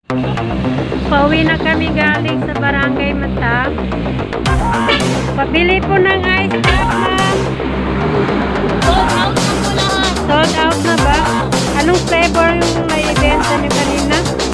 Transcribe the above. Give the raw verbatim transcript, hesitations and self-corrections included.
Pauwi na kami galing sa Barangay Mata. Pabili po ng ice drop, ma'am. Sold out na po lahat. Sold out na ba? Anong flavor yung naibenta niyo kanina?